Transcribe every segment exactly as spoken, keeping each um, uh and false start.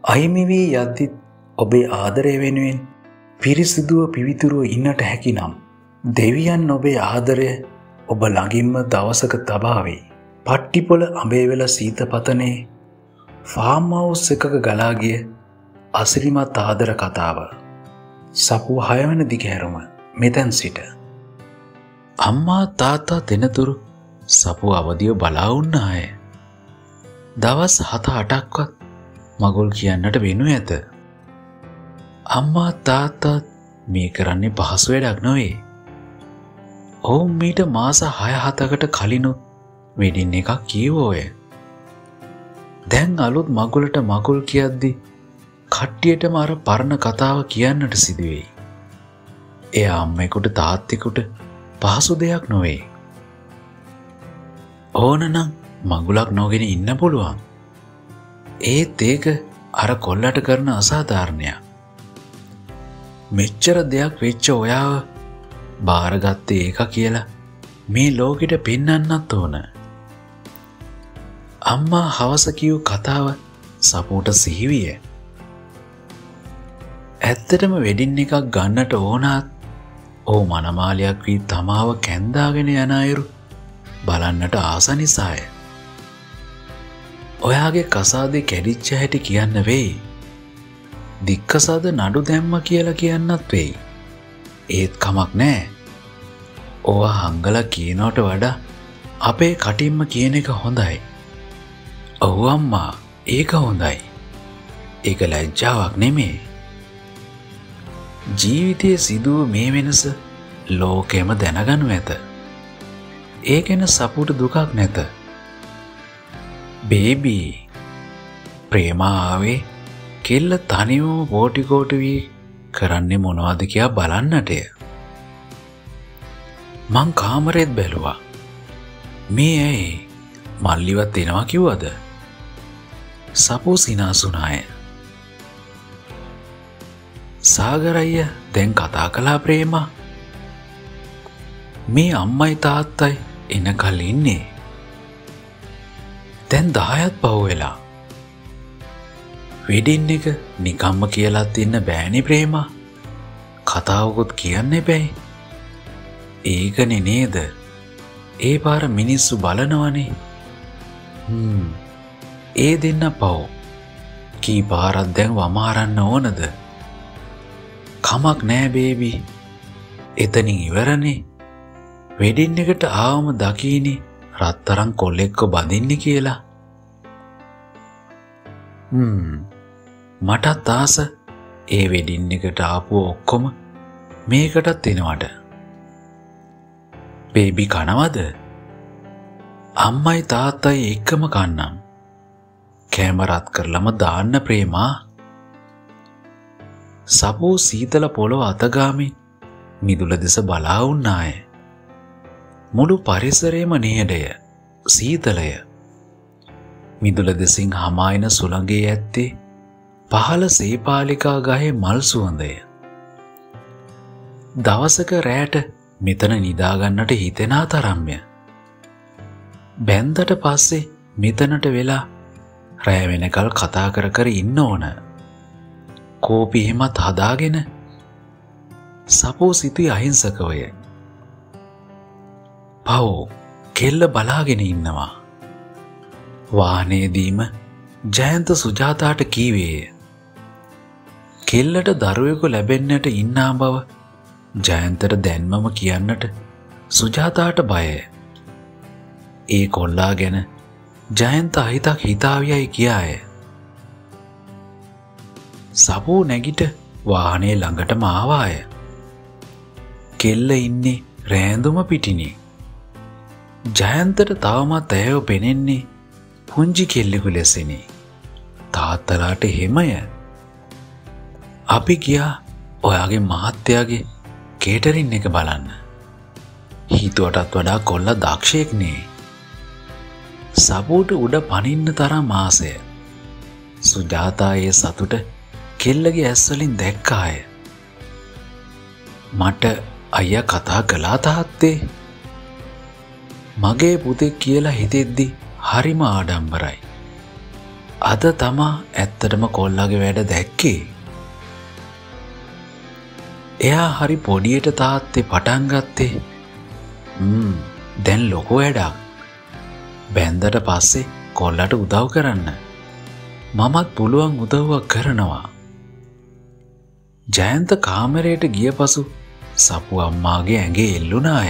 අහිමි වී යද්දි ඔබේ ආදරය වෙනුවෙන් පිරිසිදුව පිවිතුරුව ඉන්නට හැකිනම් දෙවියන් ඔබේ ආදරය ඔබ ළඟින්ම දවසක තබාවේ. පට්ටිපොළ අඹේවැල සීතපතනේ ෆාම් හවුස් එකක ගලා ගිය අසිරිමත් ආදර කතාව. සපුව හය වෙනි දිගහැරුම මෙතෙන් සිට. අම්මා තාත්තා දෙනතුරු සපුව අවදිව බලා වුණාය. දවස් හත අටක්වත් මගුල් කියන්නට වෙනු ඇත. අම්මා තාත්තා මේ කරන්නේ පහසු වැඩක් නොවේ. ඔවුන් මීට මාස හය හතකට කලිනුත් වෙඩින් එකක් කීවෝය. දැන් අලුත් මගුලට මගුල් කියද්දි කට්ටියටම අර පරණ කතාව කියන්නට සිදුවෙයි. එය අම්මෙකුට තාත්තෙකුට පහසු දෙයක් නොවේ. ඕනනම් මගුලක් නොගෙන ඉන්න පුළුවන්. ඒත් ඒක අර කොල්ලට කරන අසාධාරණයක්. මෙච්චර දෙයක් වෙච්ච ඔයාව බාරගත්තේ ඒක කියලා මේ ලෝකෙට පෙන්වන්නත් ඕන. අම්මා හවස කියූ කතාව සපුවට සිහිවිය. ඇත්තටම වෙඩින් එකක් ගන්නට ඕනත් ඔහු මනමාලයක් වී තමාව කැන්දාගෙන යන අයුරු බලන්නට ආස නිසාය. ඔයාගේ කසාදේ කැඩිච්ච හැටි කියන්න වෙයි. දික්කසාද නඩු දැම්ම කියලා කියන්නත් වෙයි. ඒත් කමක් නෑ. ඕවා හංගල කියනවට වඩා අපේ කටින්ම කියන එක හොඳයි. ඔව් අම්මා, ඒක හොඳයි. ඒක ලැජ්ජාවක් නෙමේ. ජීවිතයේ සිදුව මේ වෙනස ලෝකෙම දැනගනු ඇත. ඒ ගැන සපුට දුකක් නැත. බේබී, ප්‍රේමා ආවේ කෙල්ල තනිවම පෝටිකෝටු වී කරන්නේ මොනවද කියා බලන්නටය. මං කාමරෙත් බැලුවා. මේ ඇයි මල්ලිවත් එනවා කිව්වද? සපු සිනාසුනාය. සාගර අයියා දැන් කතා කළා ප්‍රේමා. මේ අම්මයි තාත්තයි එනකල් ඉන්නේ. දැන් දහයත් පහු වෙලා. වෙඩින් එක නිකම්ම කියලාත් ඉන්න බෑනේ ප්‍රේමා. කතාවකුත් කියන්න එපැයි. ඒකනේ නේද? ඒ පාර මිනිස්සු බලනවනේ. හ්ම්. ඒ දෙන්න පව්. කී පාරක් දැන් වමාරන්න ඕනද? කමක් නෑ බේබී. එතනින් ඉවරනේ. වෙඩින් එකට ආවම දකීනේ රත්තරන් කොල්ලෙක්ව බඳින්නේ කියලා. හ්ම්. මටත් ආස ඒ වෙඩින් එකට ආපු ඔක්කොම මේකටත් එනවට. බේබි කනවද? අම්මයි තාත්තයි එක්කම කන්නම්. කෑම රත් කරලම දාන්න ප්‍රේමා. සපෝ සීතල පොළොව අතගාමින් මිදුල දෙස බලා වුණාය. මුළු පරිසරයම නිහඬය, සීතලය. මිදුල දෙසින් හමායන සුළඟේ ඇත්තේ පහළ සේපාලිකා ගහේ මල් සුවඳය. දවසක රැට මෙතන නිදාගන්නට හිතෙනා තරම්ය. බැන්දට පස්සේ මෙතනට වෙලා රෑ වෙනකල් කතා කර කර ඉන්න ඕන. කෝපි එහෙමත් හදාගෙන. සපෝ සිතුයි අහිංසකවය. පව් කෙල්ල බලාගෙන ඉන්නවා. වාහනේදීම ජයන්ත සුජාතාට කීවේය. කෙල්ලට දරුවෙකු ලැබෙන්නට ඉන්නා බව ජයන්තට දැන්මම කියන්නට සුජාතාට බයය. ඒ කොල්ලා ගැන ජයන්ත අහිතක් හිතාවියයි කියාය. සපෝ නැගිට වාහනේ ළඟටම ආවාය. කෙල්ල ඉන්නේ රෑඳුම පිටිනේ. ජයන්තට තවමත් ඇයව පෙනෙන්නේ පුංචි කෙල්ලෙකු ලෙසනේ. තාත්තලාට එහෙමය. අපි ගියා ඔයාගේ මහත්තයාගේ කේටරින් එක බලන්න. හිතුවටත් වඩා කොල්ල දක්ෂයෙක් නේ. සපුට උඩ පනින්න තරම් ආසය. සුජාතා ඒ සතුට කෙල්ලගේ ඇස්වලින් දැක්කාය. මට අයියා කතා කළා තාත්තේ. මගේ පුතෙක් කියලා හිතෙද්දි හරිම ආඩම්බරයි. අද තමා ඇත්තටම කොල්ලාගේ වැඩ දැක්කේ. එයා හරි පොඩියට තාත්තේ පටන් ගත්තේ ම්ම් දැන් ලොකු වැඩක්. බැන්දට පස්සේ කොල්ලට උදව් කරන්න මමත් පුළුවන් උදව්වක් කරනවා. ජයන්ත කාමරයට ගිය පසු සපු අම්මාගේ ඇඟේ එල්ලුණාය.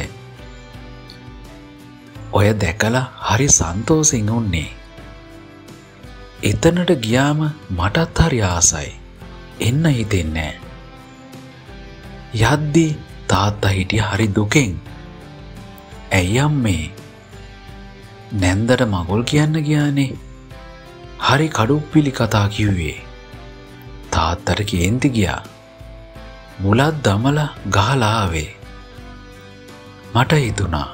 ඔය දැකලා හරි සන්තෝෂෙන් උන්නේ. එතනට ගියාම මටත් හරි ආසයි. එන්න හිතෙන්නේ නෑ. යද්දී තාත්තා හිටිය හරි දුකෙන්. ඇයි අම්මේ? නැන්දට මගුල් කියන්න ගියානේ. හරි කඩුප්පිලි කතා කිව්වේ. තාත්තට කේන්ති ගියා. මුලත් දමලා ගහලා ආවේ. මට හිතුණා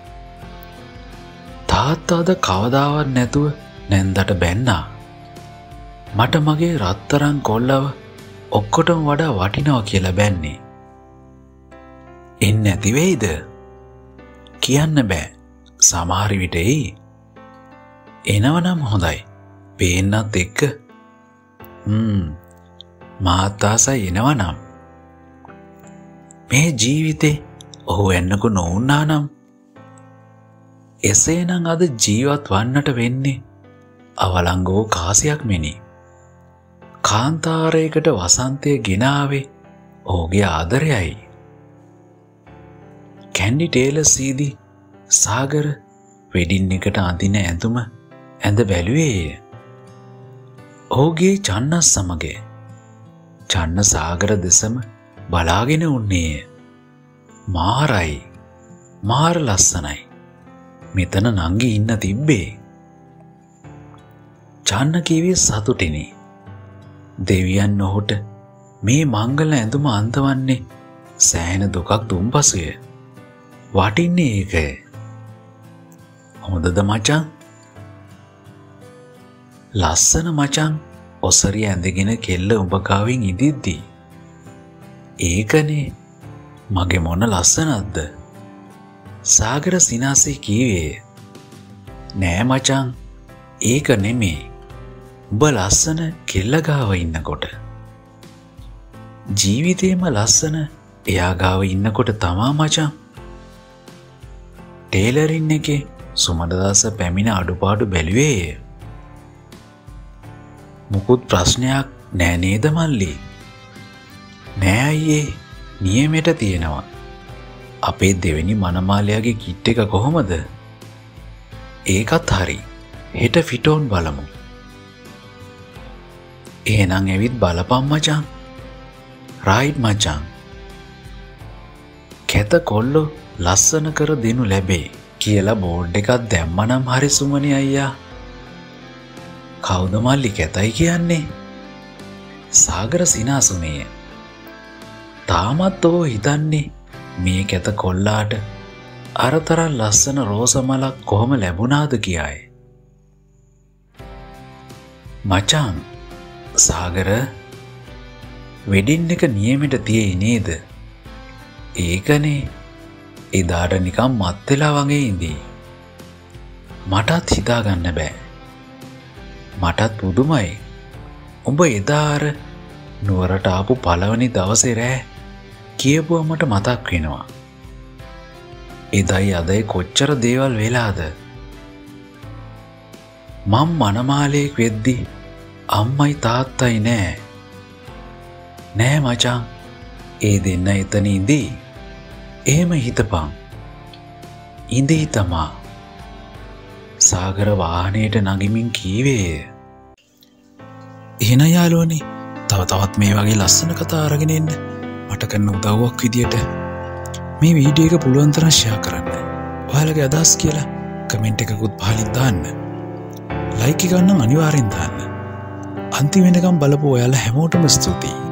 තාත්තාද කවදාවත් නැතුව නැන්දට බැන්නා. මට මගේ රත්තරන් කොල්ලව ඔක්කොටම වඩා වටිනවා කියලා බැන්නේ. එන්නේ නැති වෙයිද? කියන්න බෑ. සමහර විට එයි. එනවනම් හොඳයි. පේන්නත් එක්ක. හ්ම්. මාත් ආසයි එනවනම්. මේ ජීවිතේ ඔහු එන්නකෝ නොවුනා නම් එසේනම් අද ජීවත් වන්නට වෙන්නේ අවලංගෝ කාසියක් මෙනි. කාන්තාරයකට වසන්තය ගෙනාවේ ඔහුගේ ආදරයයි. කැන්ඩි ටේලර් සීදි සාගර වෙඩින් එකට අඳින ඇඳුම ඇඳ බැලුවේය. ඔහුගේ චන්නස් සමග චන්න සාගර දෙසම බලාගෙන උන්නේය. මාරයි. මාර ලස්සනයි. මෙතන නංගි ඉන්න තිබ්බේ. චන්න කිව්වේ සතුටිනි. දෙවියන් ඔහුට මේ මංගල ඇඳුම අන්තවන්නේ සෑහෙන දුකක් දුන් පසුය. වටින්නේ ඒකය. හොඳද මචං? ලස්සන මචං. ඔසරිය ඇඳගෙන කෙල්ල උඹ ගාවින් ඉදිද්දී. ඒකනේ මගේ මොන ලස්සනක්ද? සාගර සිනාසේ කීවේ. නෑ මචං, ඒක නෙමේ. උඹ ලස්සන කෙල්ල ගාව ඉන්නකොට. ජීවිතේම ලස්සන එයා ගාව ඉන්නකොට තමා මචං. ටේලරින් එකේ සුමදදාස පැමිණ අඩුපාඩු බැලුවේය. මුකුත් ප්‍රශ්නයක් නෑ නේද මල්ලි? නෑ අයියේ, නියමෙට තියෙනවා. අපේ දෙවෙනි මනමාලයාගේ කිට් එක කොහොමද? ඒකත් හරි. හෙට ෆිටෝන් බලමු. එහෙනම් ඇවිත් බලපන් මචං. රයිට් මචං. කැත කොල්ලෝ ලස්සන කර දෙනු ලැබේ කියලා බෝඩ් එකක් දැම්මනම් හරි සුමනි අයියා. කවුද මල්ලි කැතයි කියන්නේ? සාගර සිනාසුනේය. තාමත් ඔහු හිතන්නේ මේ කැත කොල්ලාට අරතරන් ලස්සන රෝස මලක් කොහොම ලැබුණාද කියයි. මචං, සාගර වෙඩින් එක නියමෙට තියෙයි නේද? ඒකනේ. එදාට නිකම් මත් වෙලා වගේ ඉඳී. මටත් හිතාගන්න බෑ. මටත් පුදුමයි. උඹ එදා අර නුවරට ආපු පළවෙනි දවසේ රෑ කියපුවා මට මතක් වෙනවා. එදයි අදයි කොච්චර දේවල් වෙලාද? මම මනමාලයෙක් වෙද්දි අම්මයි තාත්තයි නෑ. නෑ මචං, ඒ දෙන්න එතන ඉඳී. එහෙම හිතපන්. ඉඳී තමා. සාගර වාහනයට නගිමින් කීවේය. එහෙනම් යාළුවනේ, තව තවත් මේ වගේ ලස්සන කතා අරගෙන එන්න මට කරන උදව්වක් විදියට මේ වීඩියෝ එක පුළුවන් තරම් ෂෙයා කරන්න. ඔයාලගේ අදහස් කියලා කමෙන්ට් එකකුත් පහලින් දාන්න. ලයික් එක ගන්න අනිවාර්යෙන් දාන්න. අන්තිම වෙනකම් බලපු ඔයාලා හැමෝටම ස්තුතියි.